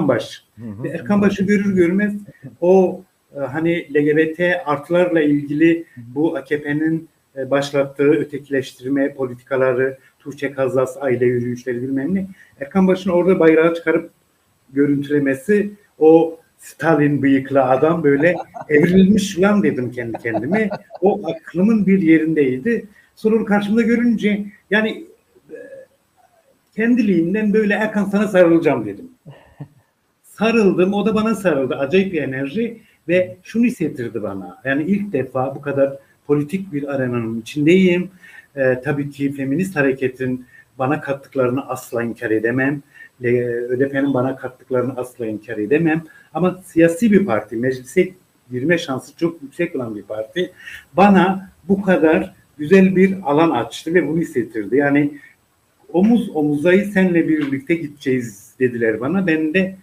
Erkan Baş. Ve Erkan Baş'ı görür görmez o hani LGBT artılarla ilgili bu AKP'nin başlattığı ötekileştirme politikaları, Tuğçe Kazas, aile yürüyüşleri bilmem ne. Erkan Baş'ın orada bayrağı çıkarıp görüntülemesi, o Stalin bıyıklı adam böyle evrilmiş lan dedim kendi kendime. O aklımın bir yerindeydi. Sonra onu karşımda görünce yani kendiliğinden böyle Erkan sana sarılacağım dedim. Sarıldım, o da bana sarıldı. Acayip bir enerji ve şunu hissettirdi bana. Yani ilk defa bu kadar politik bir arenanın içindeyim. Tabii ki feminist hareketin bana kattıklarını asla inkar edemem. ÖDP'nin bana kattıklarını asla inkar edemem. Ama siyasi bir parti, meclise girme şansı çok yüksek olan bir parti bana bu kadar güzel bir alan açtı ve bunu hissettirdi. Yani omuz omuzayı senle birlikte gideceğiz dediler bana. Ben de